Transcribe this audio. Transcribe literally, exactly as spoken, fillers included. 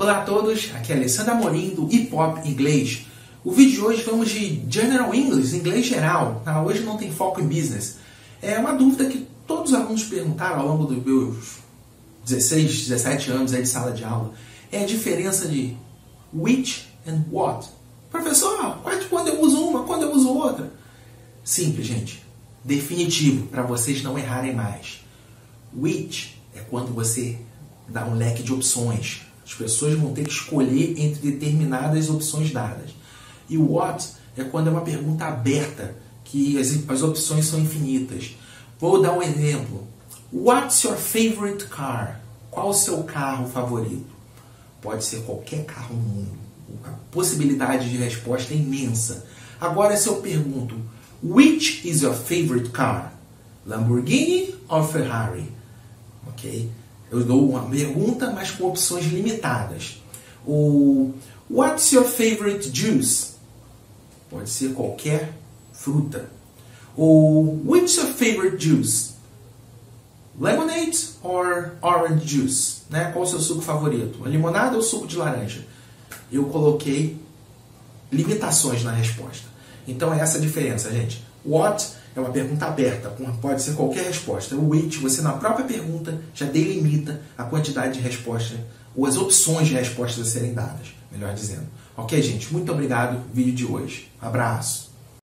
Olá a todos, aqui é Alessandro Amorim do Hip Hop Inglês. O vídeo de hoje vamos de General English, inglês geral. Tá? Hoje não tem foco em business. É uma dúvida que todos os alunos perguntaram ao longo dos meus dezesseis, dezessete anos aí de sala de aula. É a diferença de which and what. Professor, quando eu uso uma, quando eu uso outra? Simples, gente. Definitivo, para vocês não errarem mais. Which é quando você dá um leque de opções. As pessoas vão ter que escolher entre determinadas opções dadas. E o what é quando é uma pergunta aberta, que as, as opções são infinitas. Vou dar um exemplo. What's your favorite car? Qual o seu carro favorito? Pode ser qualquer carro no mundo. A possibilidade de resposta é imensa. Agora, se eu pergunto, which is your favorite car? Lamborghini ou Ferrari? Ok? Eu dou uma pergunta, mas com opções limitadas. O What's your favorite juice? Pode ser qualquer fruta. O What's your favorite juice? Lemonade or orange juice? Né? Qual o seu suco favorito? A limonada ou suco de laranja? Eu coloquei limitações na resposta. Então é essa a diferença, gente. What é uma pergunta aberta, pode ser qualquer resposta. O which, você na própria pergunta já delimita a quantidade de resposta, ou as opções de respostas a serem dadas, melhor dizendo. Ok, gente? Muito obrigado. Vídeo de hoje. Abraço.